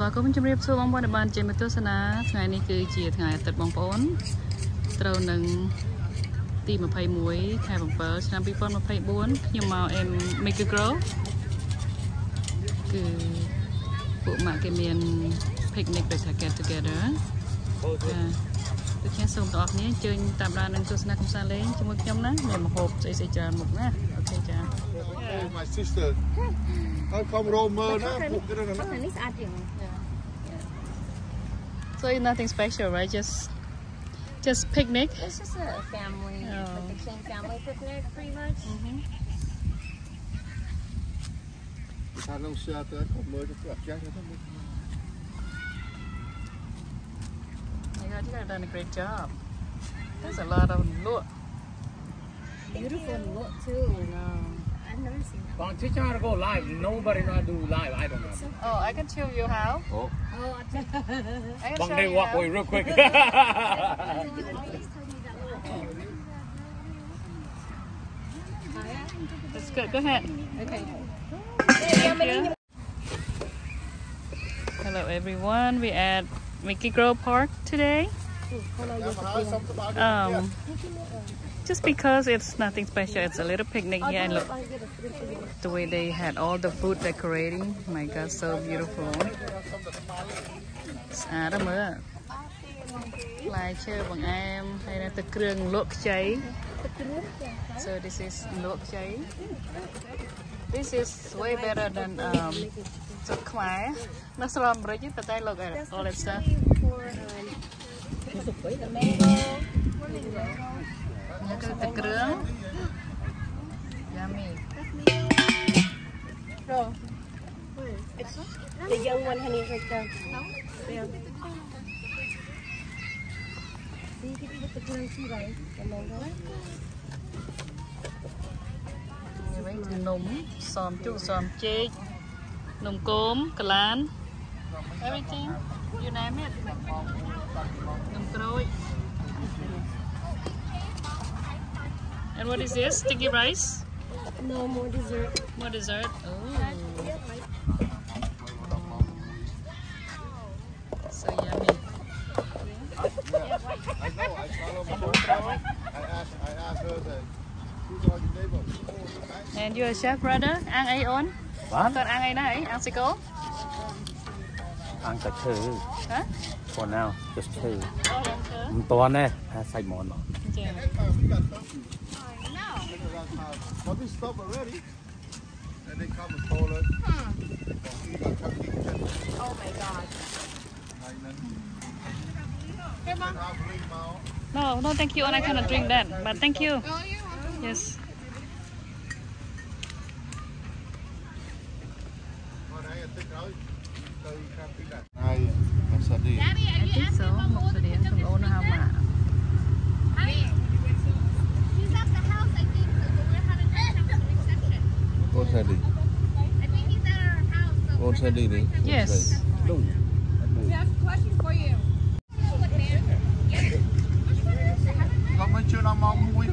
ก็มันจะเรียบสู้บางวันในบ้านเจมิโตสนะไงนี่คือจีไงตัดบางปอนเต่าหนึ่งตีมาไพ่มวยไข่บางเปิลชนะปีปอนมาไพ่บ้วนยังมาเอ็มไม่กึกร้คือพวกมาเกมียนพิกนิกไปถ่ายแกะ together ตัวแค่ส่งต่อนี้เจอตามร้านนึงตัวสนักคำสั่งเล้งจมูกย้ำนะเนี่ยมาหอบใส่จานหมกนะโอเคจ้า My sister เขาคอมโรเมอร์นะปลุกกันนะ So it's nothing special, right? Just picnic. It's just a family, like the King family picnic, pretty much. ถ้าลงเสื้อตัวคอมเมอร์จะปลอดใจกันทั้งหมด You guys done a great job. There's a lot of look. Beautiful look too. I've never seen that. Well, teach you how to go live. Nobody know how to do live. I don't know. Oh, I can show you how. Oh. I can Bang, show they you walk how. away real quick. That's good. Go ahead. Okay. Thank you. Hello everyone. We at Mickey Grove Park today. Just because it's nothing special, it's a little picnic here, and look the way they had all the food decorating. My God, so beautiful. So this is luộc cháy. This is way better than so khoai. Nó slam rồi chứ tay look at all that stuff. The grilled. Yummy. No. The young one, honey, is right there. No? Yeah. See, you can put the grilled too, right? The mango. Nấm, xòm chu, xòm chê, nấm cốm, cà lan, everything, you name it. Nấm croi. And what is this? Sticky rice? No, more dessert. More dessert. Oh. So yummy. I know. I asked her that. And your chef brother, ăn ai on? What? Con ăn ai này? Ăn xí cố? Ăn cả thứ. Hả? For now, just two. Oh, ăn thứ. To nè, xay món mà. But we stopped already. And they come and told us. Oh my God. No, thank you. And I cannot drink that. But thank you. Yes. I think so. Một số điểm from owner how much? He's at the house, I think. We're having a reception. What's that? I think he's at our house. So What's that? Yes. we have a question for you. Come on, chưa làm mong vui.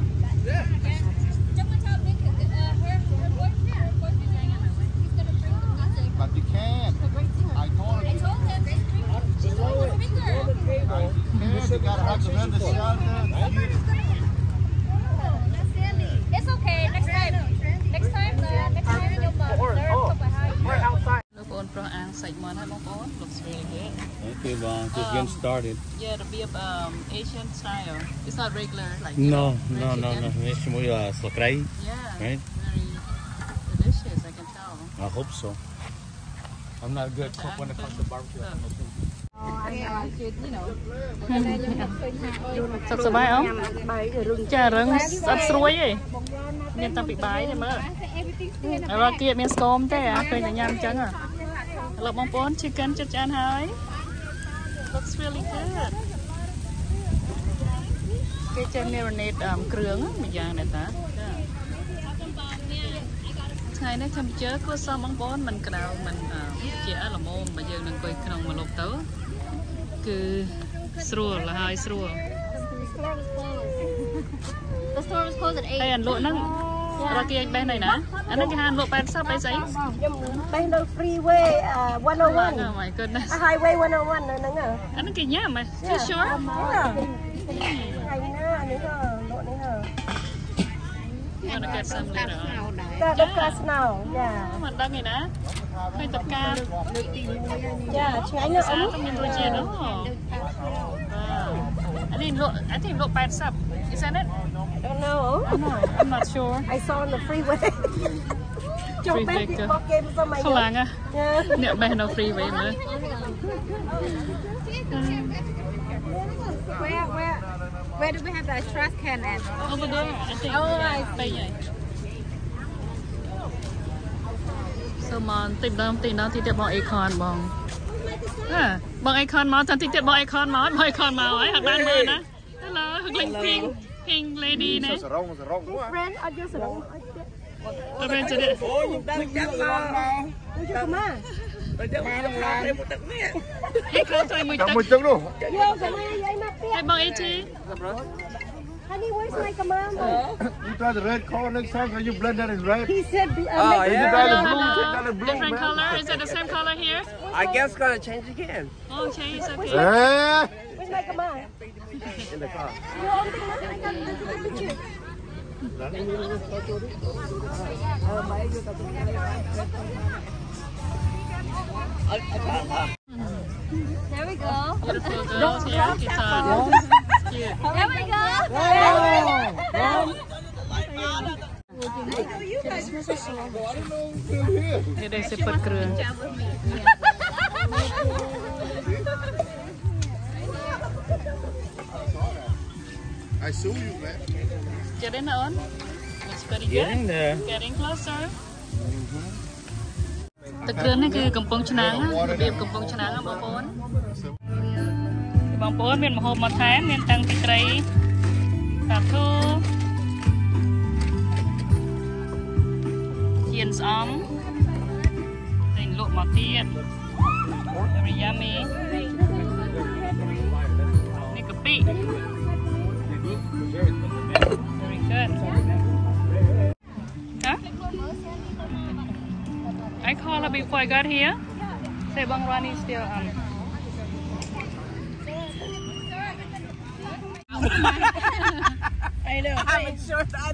But you can't. I told him. You gotta have to run the shelter. It's okay. Next time you'll We're outside. Look on pro ăn sạch món hay món on. Looks really good. Okay, well, just getting started. Yeah, the beef Asian style. It's not regular like. No. chicken. It's more slakrai. Yeah. Right? Very delicious. I can tell. I hope so. I'm not a good cook when it comes to barbecue. Sắp sửa bài không? Chả rừng sắp sủi ấy. Nên ta bị bái này mơ. Rồi kia miếng scone thế à? Khơi là nhâm trắng à? Lộc mong bốn chicken cho chan hơi. Looks really good. Cái chân marinade krướng á, mình dàng này ta. Ngày nay tham chớ có sao mong bốn mình cái đầu mình chỉ là mồm mà giờ đừng coi cái nòng mà lột tớ. Cứ srua là hai srua. The store was closed at 8. Đây anh lụa nó រកគេបេះណៃណាអានេះគេហាលក់80អីស្អីខ្ញុំបេះនៅ freeway 101 Oh my goodness highway 101 នៅហ្នឹងអានេះគេញ៉ាំហ៎ You sure ថ្ងៃណានេះលក់នេះ Gonna get some later on តែដឹកកាស្នោយ៉ាមិនដឹងឯណាឃើញតកាចាឆ្ងាញ់ណាស់ស្អាតមានរសជាតិអូអានេះលក់ I think លក់80 Isn't it? I don't know I'm not sure I saw on the freeway ចុះបេះពីមកគេមិនសមអីខ្លាំងហ៎អ្នកបេះនៅ freeway មើល Where do we have the trash can at? Over there I think អូបេះហើយសូមមកតិចដល់ទីទៀតបងអេខនបងបងអេខនមកតិចទៀតបងអេខនមកហើយអត់បានមើលណា Hello pink lady ណាសរង friend អត់យកសរងអត់បានចេះទេអូខ្ញុំដឹងចាំមកយកមកអេខនជួយមួយទឹកមួយទឹកនោះយកទៅមកយាយមកទៀតហើយបងអេជី Honey, where's my commando? You try the red color next time, can you blend that in red? He said, You try the blue, take that in blue. Different color? Is it the same color here? I guess gonna change again Oh, change, okay. Where's my commando? in the car. You all think I got the picture? There we go. Beautiful girls here. Guitar. Cute. There we go. Đây đây sẽ bật cường. I saw you, man. Get in on. Looks pretty good. Getting closer. ទឹកគ្រឿងនេះគឺកំពង់ឆ្នាំងរបៀបកំពង់ឆ្នាំងបងប្អូនមានម្ហូបមកថែមមានតាំងពីត្រីតាធូជៀនស្អំតែលក់មកទៀត Very yummy នេះកាពិ Very good Huh? I called her before I got here. Say Bang Rani still I know. I'm sure I'm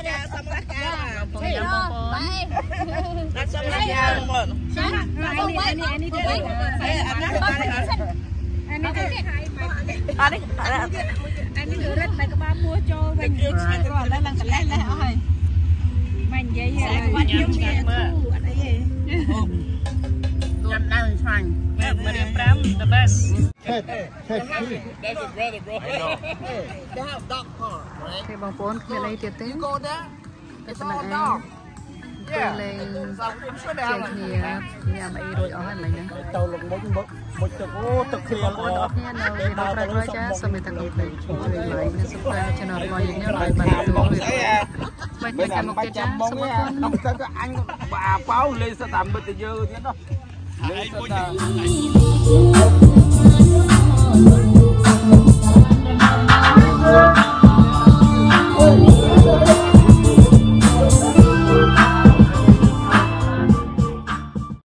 Maria Pram, the best. Ted, That's his brother, bro. I know. They have dog park, right? Okay, Bang Pon, kami lagi tiap You go there, it's all dog. Yeah. So I'm sure they have like nhà mày rồi ở hai mày nè. tàu lục một chục ô thực hiện Bang Pon ở phía nào về đâu ra rồi chứ, sao mày thằng này phải chơi lại nên subscribe cho nó mọi những nhớ lại bạn tôi. Mày phải cầm một cái chứ, sao Bang Pon? anh bà pháo lên sẽ làm bây giờ thế đó. Lên sẽ